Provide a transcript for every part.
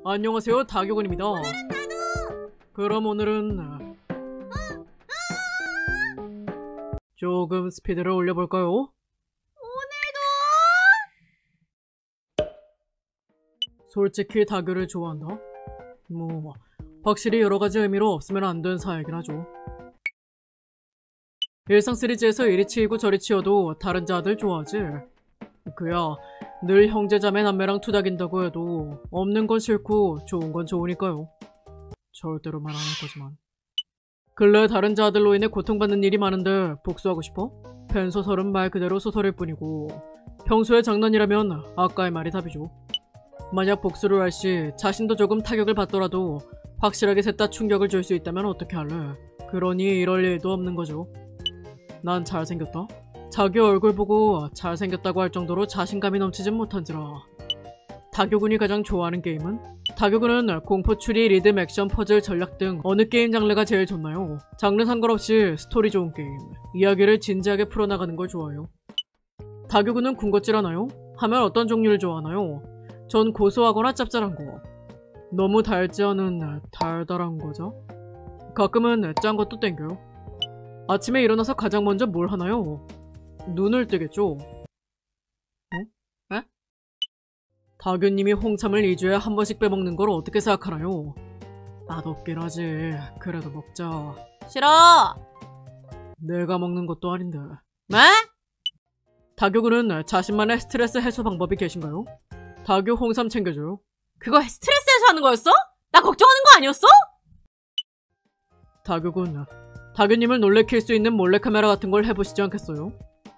안녕하세요, 다교군입니다. 그럼 오늘은 조금 스피드를 올려볼까요? 솔직히 다교를 좋아한다? 뭐 확실히 여러가지 의미로 없으면 안 되는 사이긴 하죠. 일상 시리즈에서 이리 치이고 저리 치여도 다른 자들 좋아하지. 그야 늘 형제자매 남매랑 투닥인다고 해도 없는 건 싫고 좋은 건 좋으니까요. 절대로 말 안 할 거지만. 근래 다른 자들로 인해 고통받는 일이 많은데 복수하고 싶어? 팬소설은 말 그대로 소설일 뿐이고 평소에 장난이라면 아까의 말이 답이죠. 만약 복수를 할 시 자신도 조금 타격을 받더라도 확실하게 셋 다 충격을 줄 수 있다면 어떻게 할래? 그러니 이럴 일도 없는 거죠. 난 잘생겼다? 자기 얼굴 보고 잘생겼다고 할 정도로 자신감이 넘치진 못한지라. 다교군이 가장 좋아하는 게임은? 다교군은 공포, 추리, 리듬, 액션, 퍼즐, 전략 등 어느 게임 장르가 제일 좋나요? 장르 상관없이 스토리 좋은 게임, 이야기를 진지하게 풀어나가는 걸 좋아해요. 다교군은 군것질 하나요? 하면 어떤 종류를 좋아하나요? 전 고소하거나 짭짤한 거. 너무 달지 않은 달달한 거죠. 가끔은 짠 것도 땡겨요. 아침에 일어나서 가장 먼저 뭘 하나요? 눈을 뜨겠죠? 에? 다교님이 홍삼을 2주에 한 번씩 빼먹는 걸 어떻게 생각하나요? 맛없긴 하지. 그래도 먹자. 싫어! 내가 먹는 것도 아닌데. 뭐? 다교군은 자신만의 스트레스 해소 방법이 계신가요? 다교 홍삼 챙겨줘요. 그거 스트레스 해소하는 거였어? 나 걱정하는 거 아니었어? 다교군, 다교님을 놀래킬 수 있는 몰래카메라 같은 걸 해보시지 않겠어요?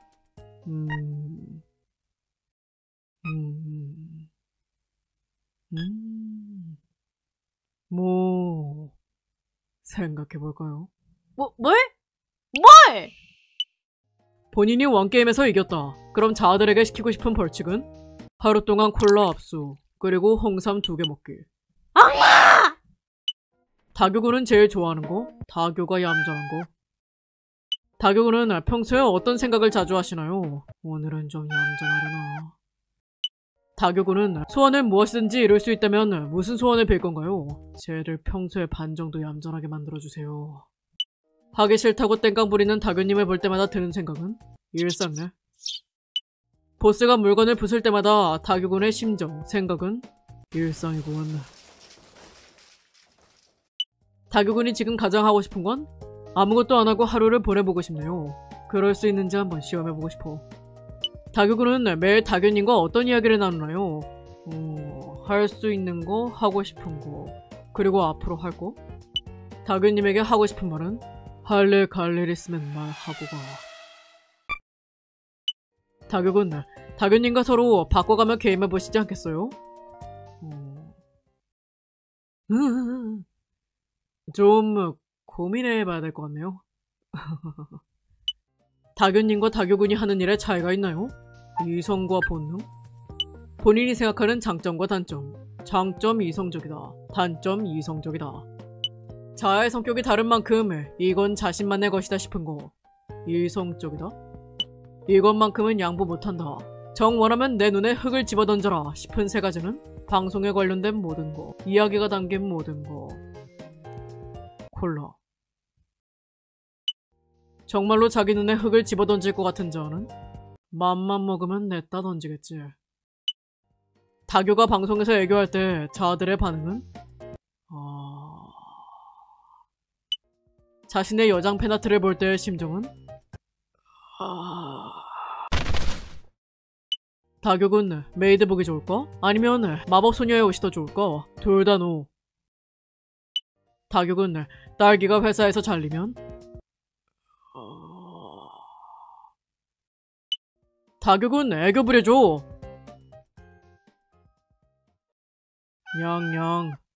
뭐 생각해볼까요? 뭘? 뭘? 본인이 왕게임에서 이겼다. 그럼 자아들에게 시키고 싶은 벌칙은? 하루 동안 콜라 압수, 그리고 홍삼 2개 먹기. 악마! 다교군은 제일 좋아하는 거? 다교가 얌전한 거. 다교군은 평소에 어떤 생각을 자주 하시나요? 오늘은 좀 얌전하려나. 다교군은 소원을 무엇이든지 이룰 수 있다면 무슨 소원을 빌 건가요? 쟤를 평소에 반 정도 얌전하게 만들어주세요. 하기 싫다고 땡깡 부리는 다교님을 볼 때마다 드는 생각은? 일상네. 보스가 물건을 부술 때마다 다교군의 심정, 생각은? 일상이군. 다교군이 지금 가장 하고 싶은 건? 아무것도 안 하고 하루를 보내보고 싶네요. 그럴 수 있는지 한번 시험해보고 싶어. 다교군은 매일 다교님과 어떤 이야기를 나누나요? 할 수 있는 거, 하고 싶은 거, 그리고 앞으로 할 거? 다교님에게 하고 싶은 말은? 할 일 갈 일 있으면 말하고 가. 다교군, 다교님과 서로 바꿔가며 게임해보시지 않겠어요? 좀 고민해봐야 될 것 같네요. 다교님과 다교군이 하는 일에 차이가 있나요? 이성과 본능? 본인이 생각하는 장점과 단점. 장점 이성적이다. 단점 이성적이다. 자아의 성격이 다른 만큼 이건 자신만의 것이다 싶은 거. 이성적이다? 이것만큼은 양보 못한다. 정 원하면 내 눈에 흙을 집어던져라 싶은 세 가지는? 방송에 관련된 모든 거. 이야기가 담긴 모든 거. 콜라. 정말로 자기 눈에 흙을 집어던질 것 같은 자는? 맘만 먹으면 냈다 던지겠지. 다교가 방송에서 애교할 때 자아들의 반응은? 자신의 여장 팬아트를 볼 때의 심정은? 다교군 메이드 보기 좋을까? 아니면 마법소녀의 옷이 더 좋을까? 둘 다 노. 다교군 딸기가 회사에서 잘리면? 다교군 애교 부려줘. 냥냥.